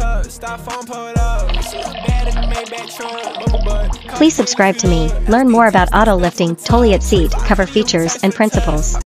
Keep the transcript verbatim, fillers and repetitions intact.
Please subscribe to me, learn more about auto lifting, toilet seat cover features and principles.